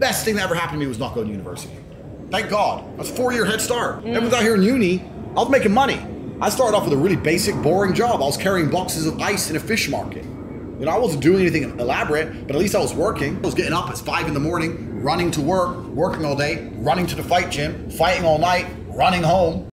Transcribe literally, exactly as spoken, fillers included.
best thing that ever happened to me was not going to university. Thank God. That's a four-year head start. Mm. Everyone's out here in uni, I was making money. I started off with a really basic, boring job. I was carrying boxes of ice in a fish market. You know, I wasn't doing anything elaborate, but at least I was working. I was getting up at five in the morning, running to work, working all day, running to the fight gym, fighting all night, running home.